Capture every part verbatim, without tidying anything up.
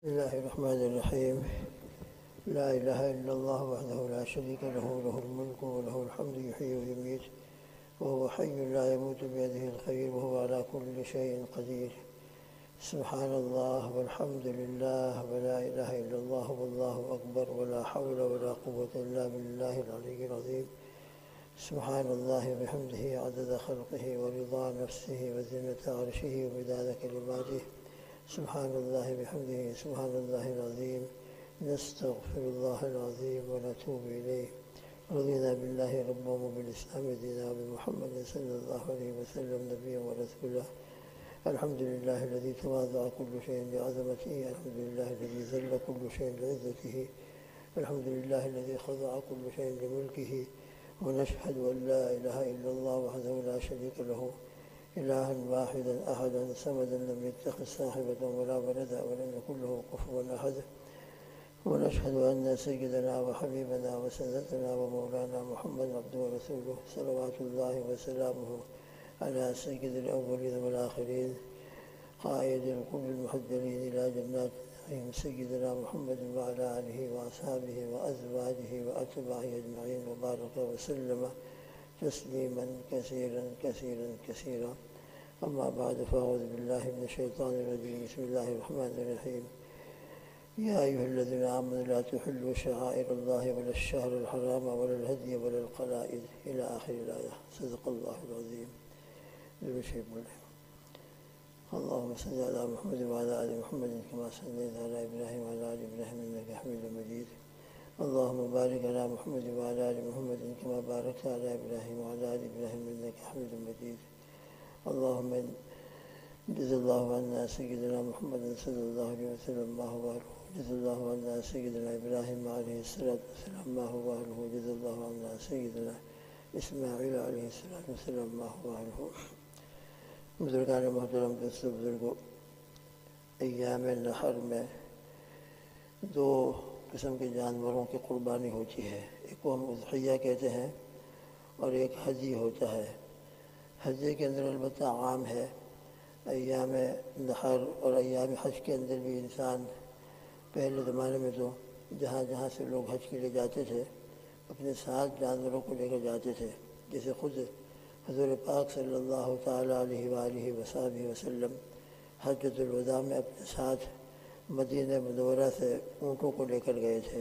بسم الله الرحمن الرحيم. لا إله إلا الله وحده لا شريك له له الملك وله الحمد يحيي ويميت وهو حي لا يموت بيده الخير وهو على كل شيء قدير. سبحان الله والحمد لله ولا إله إلا الله والله أكبر ولا حول ولا قوة إلا بالله العلي العظيم. سبحان الله وبحمده عدد خلقه ورضا نفسه وزنة عرشه ومداد كلماته. سبحان الله بحمده سبحان الله العظيم. نستغفر الله العظيم ونتوب إليه. رضينا بالله ربا وبالإسلام دينا وبمحمد صلى الله عليه وسلم نبيا ورسولا. الحمد لله الذي تواضع كل شيء لعظمته. الحمد لله الذي ذل كل شيء لعزته. الحمد لله الذي خضع كل شيء لملكه. ونشهد أن لا إله إلا الله وحده لا شريك له إلها واحدا أحدا صمدا لم يتخذ صاحبة ولا ولدا ولم يكن له كفوا أحد. ونشهد أن سيدنا وحبيبنا وسندنا ومولانا محمد عبده ورسوله صلوات الله وسلامه على سيد الأولين والآخرين قائد الكل المحجلين إلى جنات النعيم سيدنا محمد وعلى آله وأصحابه وأزواجه وأتباعه أجمعين وبارك وسلم تسليما كثيرا كثيرا كثيرا. أما بعد فأعوذ بالله من الشيطان الرجيم. بسم الله الرحمن الرحيم. يا أيها الذين آمنوا لا تحلوا شعائر الله ولا الشهر الحرام ولا الهدي ولا القلائد إلى آخر الآية. صدق الله العظيم. اللهم صل على محمد وعلى آل محمد كما صليت على إبراهيم وعلى آل إبراهيم إنك حميد مجيد. اللهم بارك على محمد وعلى آل محمد كما باركت على إبراهيم وعلى آل إبراهيم إنك حميد مجيد. اللهم جزا الله عنا سيدنا محمد صلى الله عليه وسلم ما هو أهله. جزا الله عنا سيدنا إبراهيم عليه الصلاة والسلام ما هو أهله. جزا الله عنا سيدنا اسماعیل علیہ السلام وسلم ما هو أهله. بزرگان محترم دوستو بزرگوں، ایام نحر میں دو قسم کے جانوروں کی قربانی ہوتی ہے. ایک کو ہم اضحیہ کہتے ہیں اور ایک حجی ہوتا ہے. حجی کے اندر البتہ عام ہے. ایام نحر اور ایام حج کے اندر بھی انسان پہلے زمانے میں تو جہاں جہاں سے لوگ حج کے لیے جاتے تھے اپنے ساتھ جانوروں کو لے کر جاتے تھے. جیسے خود حضور پاک صلی اللہ تعالیٰ علیہ وآلہ وصحبہ وسلم حجۃ الوداع میں اپنے ساتھ مدینہ منورہ سے اونٹوں کو لے کر گئے تھے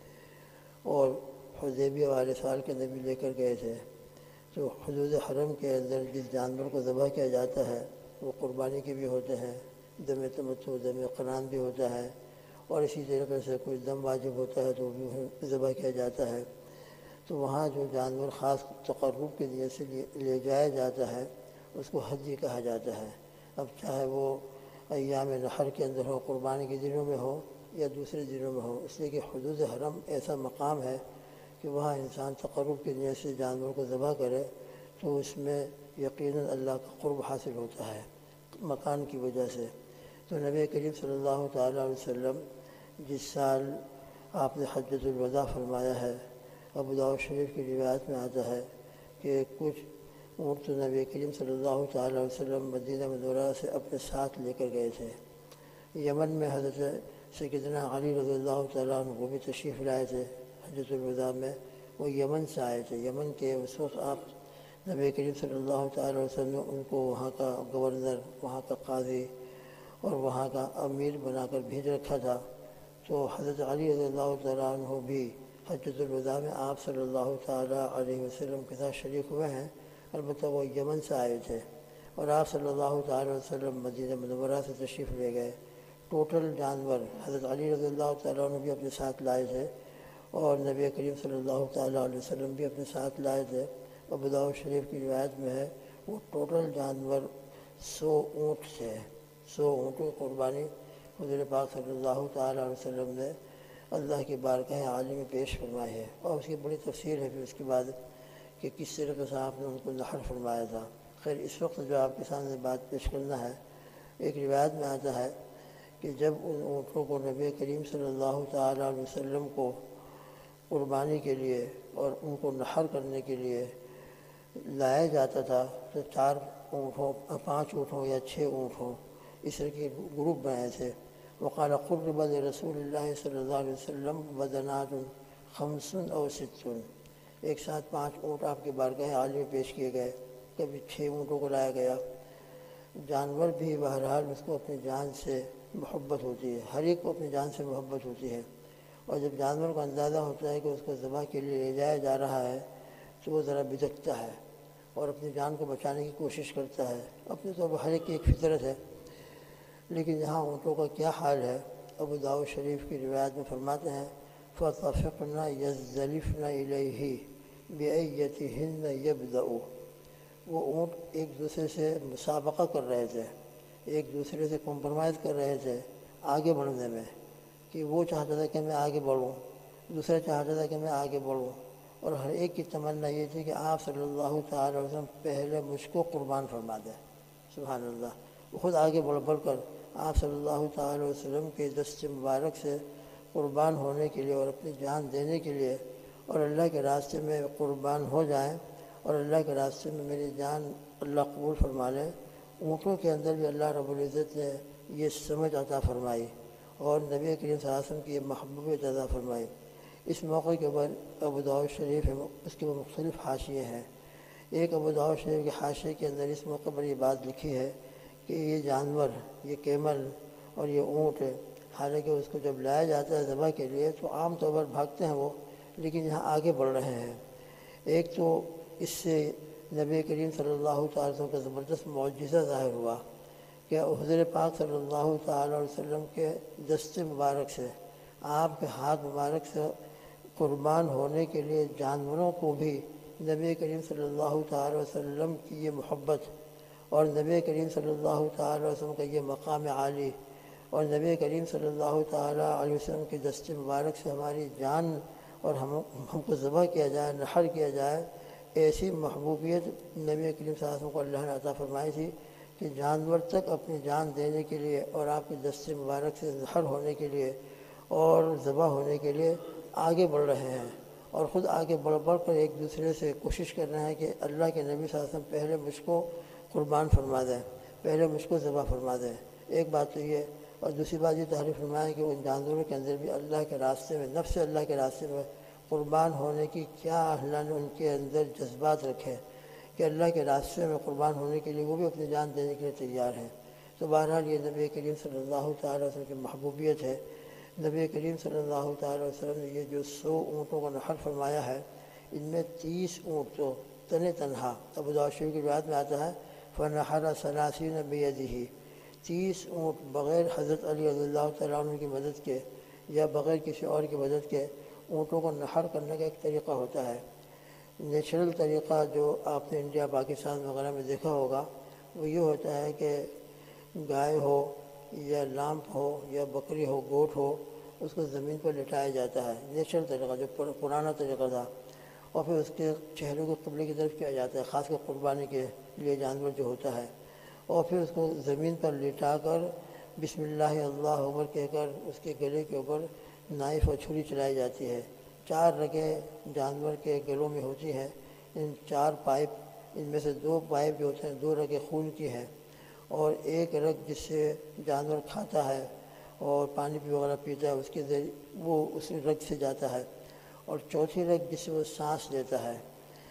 اور حدیبیہ والے سال کے اندر بھی لے کر گئے تھے. تو حدود حرم کے اندر جس جانور کو ذبح کیا جاتا ہے وہ قربانی کے بھی ہوتے ہیں، دم تمتع دم قران بھی ہوتا ہے، اور اسی طریقے سے کوئی دم واجب ہوتا ہے تو وہ بھی ذبح کیا جاتا ہے. تو وہاں جو جانور خاص تقرب کے لیے سے لے جایا جاتا ہے اس کو حجی کہا جاتا ہے. اب چاہے وہ ایام نحر کے اندر ہو، قربانی کے دنوں میں ہو یا دوسرے دنوں میں ہو، اس لیے کہ حدود حرم ایسا مقام ہے کہ وہاں انسان تقرب کے لیے سے جانور کو ذبح کرے تو اس میں یقیناً اللہ کا قرب حاصل ہوتا ہے مکان کی وجہ سے. تو نبی کریم صلی اللہ تعالیٰ علیہ وسلم جس سال آپ نے حجۃ الوداع فرمایا ہے، ابو داؤد شریف کی روایت میں آتا ہے کہ کچھ اونٹ تو نبی کریم صلی اللہ تعالیٰ علیہ وسلم مدینہ منورہ سے اپنے ساتھ لے کر گئے تھے. یمن میں حضرت سیدنا علی رضی اللہ تعالیٰ عنہ وہ بھی تشریف لائے تھے حجۃ الوداع میں. وہ یمن سے آئے تھے. یمن کے اس وقت آپ نبی کریم صلی اللہ تعالیٰ علیہ وسلم نے ان کو وہاں کا گورنر، وہاں کا قاضی اور وہاں کا امیر بنا کر بھیج رکھا تھا. تو حضرت علی رضی اللہ تعالیٰ عنہ بھی حجۃ الوداع میں آپ صلی اللہ تعالیٰ علیہ وسلم کے ساتھ شریک ہوئے ہیں. البتہ وہ یمن سے آئے تھے اور آپ صلی اللہ تعالیٰ علیہ وسلم مدینہ منورہ سے تشریف لے گئے. ٹوٹل جانور حضرت علی رضی اللہ تعالیٰ عنہ بھی اپنے ساتھ لائے تھے اور نبی کریم صلی اللہ تعالیٰ علیہ وسلم بھی اپنے ساتھ لائے تھے. ابو داؤد شریف کی روایت میں ہے وہ ٹوٹل جانور سو اونٹ تھے. سو اونٹوں کی قربانی حضور پاک صلی اللہ تعالیٰ علیہ وسلم نے اللہ کی بارگاہ عالی میں پیش فرمائی ہے. اور اس کی بڑی تفصیل ہے پھر اس کے بعد کہ کس طریقے سے آپ نے ان کو نحر فرمایا تھا. خیر اس وقت جو آپ کے سامنے بات پیش کرنا ہے، ایک روایت میں آتا ہے کہ جب ان اونٹوں کو نبی کریم صلی اللہ تعالیٰ علیہ وسلم کو قربانی کے لیے اور ان کو نحر کرنے کے لیے لایا جاتا تھا تو چار اونٹ ہوں، پانچ اونٹ ہوں یا چھ اونٹ ہوں، اس طرح کے گروپ بنائے تھے. وقال قرب لرسول اللہ صلی اللہ علیہ وسلم بدنات خمس او ست، ایک ساتھ پانچ اونٹ آپ کے بارگاہ عالی میں پیش کیے گئے، کبھی چھ اونٹوں کو لایا گیا۔ جانور بھی بہرحال اس کو اپنی جان سے محبت ہوتی ہے، ہر ایک کو اپنی جان سے محبت ہوتی ہے، اور جب جانور کو اندازہ ہوتا ہے کہ اس کو ذبح کے لیے لے جایا جا رہا ہے تو وہ ذرا بدکتا ہے اور اپنی جان کو بچانے کی کوشش کرتا ہے۔ اپنے طور پر ہر ایک کی ایک فطرت ہے، لیکن یہاں اونٹوں کا کیا حال ہے؟ ابو داؤد شریف کی روایت میں فرماتے ہیں فَطَفِقْنَا يَزْدَلِفْنَ إِلَيْهِ بِأَيَّتِهِنَّ يَبْدَأُ، وہ اونٹ ایک دوسرے سے مسابقہ کر رہے تھے، ایک دوسرے سے کمپرومائز کر رہے تھے آگے بڑھنے میں، کہ وہ چاہتا تھا کہ میں آگے بڑھوں، دوسرا چاہتا تھا کہ میں آگے بڑھوں، اور ہر ایک کی تمنا یہ تھی کہ آپ صلی اللہ تعالی علیہ وسلم پہلے مجھ کو قربان فرما دیں۔ سبحان اللہ، وہ خود آگے بڑھ بڑھ کر آپ صلی اللہ تعالی علیہ وسلم کے دست مبارک سے قربان ہونے کے لیے اور اپنی جان دینے کے لیے اور اللہ کے راستے میں قربان ہو جائیں اور اللہ کے راستے میں میری جان اللہ قبول فرما لیں۔ اونٹوں کے اندر بھی اللہ رب العزت نے یہ سمجھ عطا فرمائی اور نبی کریم صلی اللہ علیہ وسلم کی یہ محبوبیت عطا فرمائی۔ اس موقع کے بعد ابو داؤد شریف ہے، اس کے مختلف حاشیے ہیں۔ ایک ابو داؤد شریف کے حاشیے کے اندر اس موقع پر یہ بات لکھی ہے کہ یہ جانور، یہ کیمل اور یہ اونٹ، حالانکہ اس کو جب لایا جاتا ہے ذبح کے لیے تو عام طور پر بھاگتے ہیں وہ، لیکن یہاں آگے بڑھ رہے ہیں۔ ایک تو اس سے نبی کریم صلی اللہ تعالی وسلم کا زبردست معجزہ ظاہر ہوا کہ حضور پاک صلی اللہ تعالی علیہ وسلم کے دست مبارک سے، آپ کے ہاتھ مبارک سے قربان ہونے کے لیے جانوروں کو بھی نبی کریم صلی اللہ تعالی وسلم کی یہ محبت اور نبی کریم صلی اللہ تعالی وسلم کا یہ مقام عالی اور نبی کریم صلی اللہ تعالی علیہ وسلم کے دست مبارک سے ہماری جان اور ہم ہم کو ذبح کیا جائے، نحر کیا جائے، ایسی محبوبیت نبی کریم صلی اللہ علیہ وسلم کو اللہ نے عطا فرمائی تھی کہ جانور تک اپنی جان دینے کے لیے اور آپ کے دست مبارک سے نحر ہونے کے لیے اور ذبح ہونے کے لیے آگے بڑھ رہے ہیں، اور خود آگے بڑھ بڑھ کر ایک دوسرے سے کوشش کر رہے ہیں کہ اللہ کے نبی صلی اللہ علیہ وسلم پہلے مجھ کو قربان فرما دیں، پہلے مجھ کو ذبح فرما دیں۔ ایک بات تو یہ، اور دوسری بات یہ تعریف فرمایا کہ ان جانوروں کے اندر بھی اللہ کے راستے میں، نفس اللہ کے راستے میں قربان ہونے کی کیا اللہ نے ان کے اندر جذبات رکھے کہ اللہ کے راستے میں قربان ہونے کے لیے وہ بھی اپنی جان دینے کے لیے تیار ہیں۔ تو بہرحال یہ نبی کریم صلی اللہ تعالی وسلم کی محبوبیت ہے۔ نبی کریم صلی اللہ تعالی وسلم نے یہ جو سو اونٹوں کا نحر فرمایا ہے، ان میں تیس اونٹ تو تن تنہا، ابو داؤد شریف کی روایت میں آتا ہے فنحر ثلاثین بیدہ، تیس اونٹ بغیر حضرت علی رضی اللہ تعالیٰ عنہ کی مدد کے یا بغیر کسی اور کی مدد کے اونٹوں کو نحر کرنے کا ایک طریقہ ہوتا ہے۔ نیچرل طریقہ جو آپ نے انڈیا پاکستان وغیرہ میں دیکھا ہوگا وہ یہ ہوتا ہے کہ گائے ہو یا لامپ ہو یا بکری ہو، گوٹ ہو، اس کو زمین پر لٹایا جاتا ہے، نیچرل طریقہ جو پرانا طریقہ تھا، اور پھر اس کے چہرے کو قبلے کی طرف کیا جاتا ہے، خاص کر قربانی کے لیے جانور جو ہوتا ہے، اور پھر اس کو زمین پر لٹا کر بسم اللہ اللہ اکبر کہہ کر اس کے گلے کے اوپر نائف اور چھری چلائی جاتی ہے۔ چار رگیں جانور کے گلوں میں ہوتی ہیں، ان چار پائپ، ان میں سے دو پائپ جو ہوتے ہیں دو رگیں خون کی ہیں، اور ایک رگ جس سے جانور کھاتا ہے اور پانی بھی وغیرہ پیتا ہے اس کے ذریعے وہ اس رگ سے جاتا ہے، اور چوتھی رگ جس سے وہ سانس لیتا ہے۔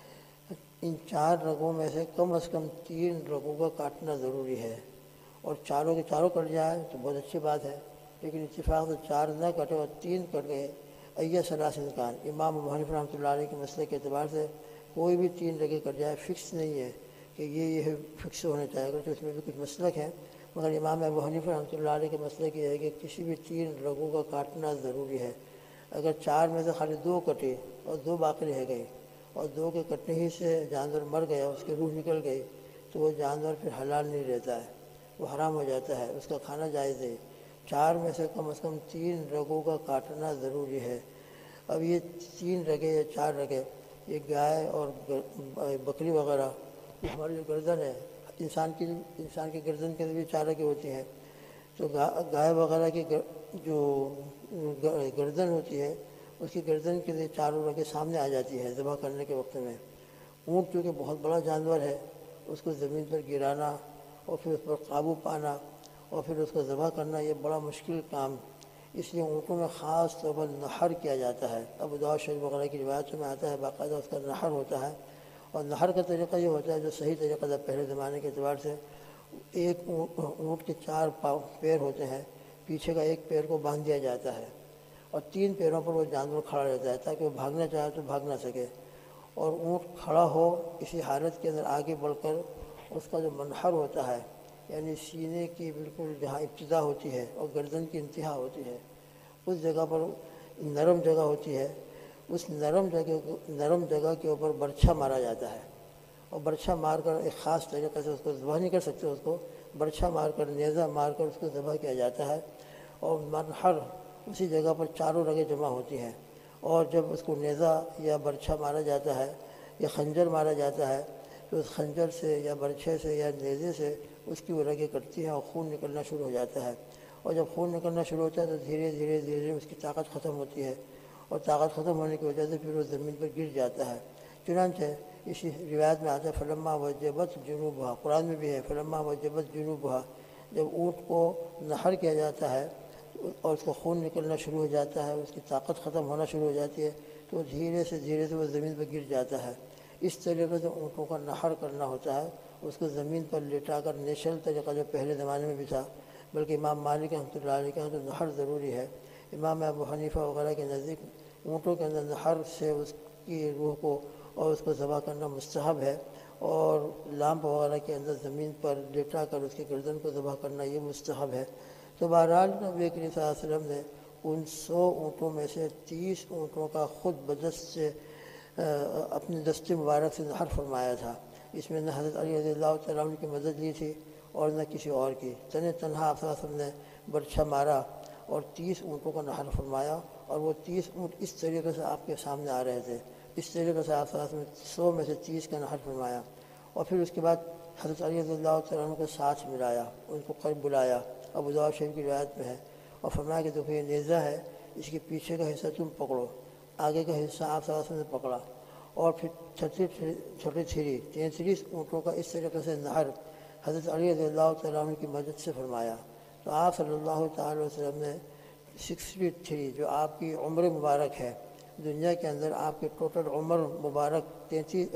ان چار رگوں میں سے کم از کم تین رگوں کا کاٹنا ضروری ہے، اور چاروں کے چاروں کٹ جائے تو بہت اچھی بات ہے، لیکن اتفاق سے چار نہ کٹے اور تین کٹ گئے ایہ ثلاث امکان، امام ابو حنیفہ رحمۃ اللہ علیہ کے مسئلے کے اعتبار سے کوئی بھی تین رگیں کٹ جائے فکس نہیں ہے کہ یہ یہ فکس ہونا چاہے گا، تو اس میں بھی کچھ مسلک ہے، مگر امام ابو حنیفہ رحمۃ اللہ علیہ کے مسئلے یہ ہے کہ کسی بھی تین رگوں کا کاٹنا ضروری ہے۔ اگر چار میں سے خالی دو کٹے اور دو باقی رہ گئے اور دو کے کٹنے ہی سے جانور مر گیا، اس کی روح نکل گئی، تو وہ جانور پھر حلال نہیں رہتا ہے، وہ حرام ہو جاتا ہے، اس کا کھانا جائز ہے۔ چار میں سے کم از کم تین رگوں کا کاٹنا ضروری ہے۔ اب یہ تین رگیں یا چار رگیں، یہ گائے اور بکری وغیرہ، یہ ہماری جو گردن ہے، انسان کی انسان کی گردن کے اندر بھی چار رگیں ہوتی ہیں، تو گائے وغیرہ کی جو گردن ہوتی ہے اس کی گردن کے لیے چاروں رگیں سامنے آ جاتی ہے ذبح کرنے کے وقت میں۔ اونٹ چونکہ بہت بڑا جانور ہے، اس کو زمین پر گرانا اور پھر اس پر قابو پانا اور پھر اس کو ذبح کرنا یہ بڑا مشکل کام، اس لیے اونٹوں میں خاص طور پر نحر کیا جاتا ہے۔ ابو داؤد شریف وغیرہ کی روایتوں میں آتا ہے باقاعدہ اس کا نحر ہوتا ہے، اور نحر کا طریقہ یہ ہوتا ہے جو صحیح طریقہ تھا پہلے زمانے کے اعتبار سے، ایک اونٹ کے چار پاؤں پیر ہوتے ہیں، پیچھے کا ایک پیر کو باندھ دیا جاتا ہے اور تین پیروں پر وہ جانور کھڑا رہتا ہے تاکہ وہ بھاگنا چاہے تو بھاگ نہ سکے، اور اونٹ کھڑا ہو اسی حالت کے اندر آگے بڑھ کر اس کا جو منحر ہوتا ہے، یعنی سینے کی بالکل جہاں ابتدا ہوتی ہے اور گردن کی انتہا ہوتی ہے، اس جگہ پر نرم جگہ ہوتی ہے، اس نرم جگہ نرم جگہ کے اوپر برچھا مارا جاتا ہے، اور برچھا مار کر ایک خاص طریقے سے اس کو ذبح نہیں کر سکتے، اس کو برچھا مار کر نیزہ مار کر اس کو ذبح کیا جاتا ہے، اور منحر اسی جگہ پر چاروں رگیں جمع ہوتی ہیں، اور جب اس کو نیزہ یا برچھا مارا جاتا ہے یا خنجر مارا جاتا ہے تو اس خنجر سے یا برچھے سے یا نیزے سے اس کی وہ رگیں کٹتی ہیں اور خون نکلنا شروع ہو جاتا ہے، اور جب خون نکلنا شروع ہوتا ہے تو دھیرے دھیرے دھیرے اس کی طاقت ختم ہوتی ہے، اور طاقت ختم ہونے کی وجہ سے پھر وہ زمین پر گر جاتا ہے۔ چنانچہ اسی روایت میں آتا ہے فلما وجبت جنوبها، قرآن میں بھی ہے فلما وجبت جنوبها، جب اونٹ کو نحر کیا جاتا ہے اور اس کو خون نکلنا شروع ہو جاتا ہے، اس کی طاقت ختم ہونا شروع ہو جاتی ہے تو دھیرے سے دھیرے سے وہ زمین پر گر جاتا ہے۔ اس طریقے سے اونٹوں کا نحر کرنا ہوتا ہے، اس کو زمین پر لٹا کر نیچرل طریقہ جو پہلے زمانے میں بھی تھا، بلکہ امام مالک رحمۃ اللہ علیہ کے یہاں تو نحر ضروری ہے، امام ابو حنیفہ وغیرہ کے نزدیک اونٹوں کے اندر نحر سے اس کی روح کو اور اس کو ذبح کرنا مستحب ہے، اور لامپ وغیرہ کے اندر زمین پر لٹا کر اس کی گردن کو ذبح کرنا یہ مستحب ہے۔ تو بہرحال نبی کریم صلی اللہ علیہ وسلم نے ان سو اونٹوں میں سے تیس اونٹوں کا خود بدست سے اپنے دست مبارک سے نحر فرمایا تھا، اس میں نہ حضرت علی رضی اللہ تعالیٰ عنہ کی مدد لی تھی اور نہ کسی اور کی، تن تنہا آپ صلی اللہ علیہ وسلم نے برچھا مارا اور تیس اونٹوں کا نحر فرمایا، اور وہ تیس اونٹ اس طریقے سے آپ کے سامنے آ رہے تھے، اس طریقے سے آپ صلی اللہ علیہ وسلم نے سو میں سے تیس کا نحر فرمایا، اور پھر اس کے بعد حضرت علی رضی اللہ تعالیٰ عنہ کو ساتھ ملایا، ان کو قریب بلایا، ابو داؤد شریف کی روایت میں ہے، اور فرمایا کہ دیکھو یہ نیزہ ہے، اس کے پیچھے کا حصہ تم پکڑو، آگے کا حصہ آپ صلی اللہ علیہ وسلم نے پکڑا، اور پھر چھٹی چھوٹی چھری تینتیس اونٹوں کا اس طریقے سے نحر حضرت علی رضی اللہ تعالیٰ عنہ کی مدد سے فرمایا۔ تو آپ صلی اللہ تعالیٰ علیہ وسلم نے سکسٹی تھری جو آپ کی عمر مبارک ہے دنیا کے اندر، آپ کی ٹوٹل عمر مبارک تینتیس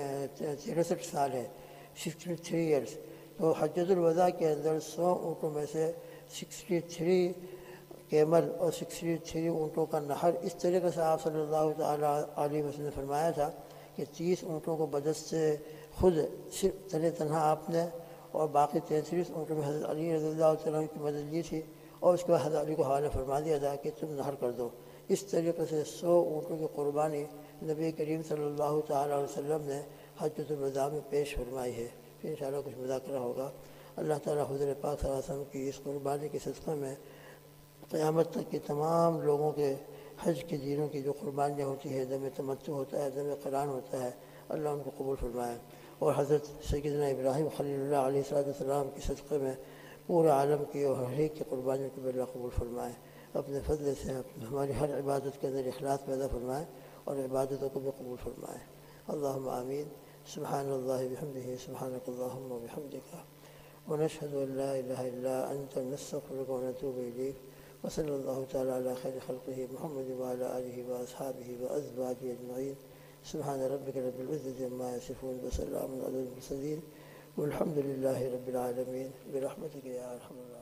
تریسٹھ سال ہے، سکسٹی تھری ایئرس، تو حجۃ الوداع کے اندر سو اونٹوں میں سے سکسٹی تھری کیمل اور سکسٹی تھری اونٹوں کا نحر اس طریقے سے آپ صلی اللہ تعالیٰ علیہ وسلم نے فرمایا تھا کہ تیس اونٹوں کو بدست سے خود صرف تن تنہا آپ نے، اور باقی تینتیس اونٹوں میں حضرت علی رضی اللہ تعالیٰ عنہ کی مدد لی تھی، اور اس کے بعد حضرت علی کو حوالے فرما دیا تھا کہ تم نحر کر دو۔ اس طریقے سے سو اونٹوں کی قربانی نبی کریم صلی اللہ تعالیٰ علیہ وسلم نے حجۃ الوداع میں پیش فرمائی ہے۔ پھر انشاءاللہ کچھ مذاکرہ ہوگا۔ اللہ تعالیٰ حضور پاک صلی اللہ علیہ وسلم کی اس قربانی کے صدقہ میں قیامت تک کے تمام لوگوں کے حج کے دنوں کی جو قربانیاں ہوتی ہے، دم تمتع ہوتا ہے، دم قران ہوتا ہے، اللہ ان کو قبول فرمائے، اور حضرت سیدنا ابراہیم خلیل اللہ علیہ السلام کے صدقے میں پورے عالم کی اور ہر ایک کی قربانیوں کو اللہ قبول فرمائے، اپنے فضل سے ہماری ہر عبادت کے اندر اخلاص پیدا فرمائے اور عبادتوں کو بھی قبول فرمائے۔ اللہم آمین۔ سبحان اللہ بحمدہ، سبحانک اللہم وبحمدک، ونشہد ان لا الہ الا انت، نستغفرک ونتوب الیک، وصلی اللہ تعالیٰ علی خیر خلقہ محمد وعلی آلہ واصحابہ وازواجہ اجمعین۔ سبحان ربک رب العزة عما یصفون، وسلام علی المرسلین، والحمد للہ رب العالمین، برحمتک یا ارحم الراحمین۔